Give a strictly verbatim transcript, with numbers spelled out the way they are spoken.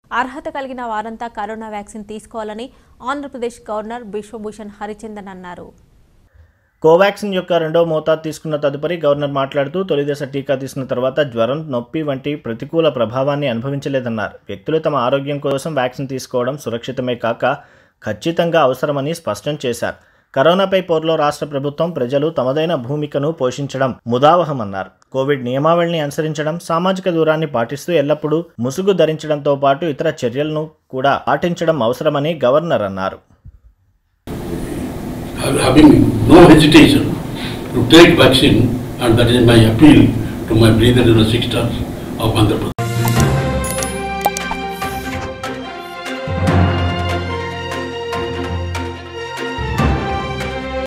అర్హత కలిగిన వారంతా కరోనా వ్యాక్సిన్ తీసుకోవాలని ఆంధ్రప్రదేశ్ గవర్నర్ బిశ్వభూషణ్ హరిచందన్ అన్నారు. కోవాక్సిన్ యొక్క రెండో మోతాదు తీసుకున్న తదుపరి గవర్నర్ మాట్లాడుతూ తొలి దశ టీకా తీసుకున్న తర్వాత జ్వరం, నొప్పి వంటి ప్రతికూల ప్రభావాన్ని అనుభవించలేదన్నారు. వ్యక్తులు తమ ఆరోగ్యం కోసం వ్యాక్సిన్ తీసుకోవడం సురక్షితమే కాక ఖచ్చితంగా అవసరమని స్పష్టం చేశారు. కరోనాపై పోరులో రాష్ట్ర ప్రభుత్వం, ప్రజలు తమదైన భూమికను పోషించడం ముదావహమన్నారు. కోవిడ్ నియమావళిని అనుసరించడం, సామాజిక దూరాన్ని పాటిస్తూ ఎల్లప్పుడూ ముసుగు ధరించడంతో పాటు ఇతర చర్యలను కూడా పాటించడం అవసరమని గవర్నర్ అన్నారు. Having no hesitation to take vaccine, and that is my appeal to my brethren and sisters of Andhra Pradesh.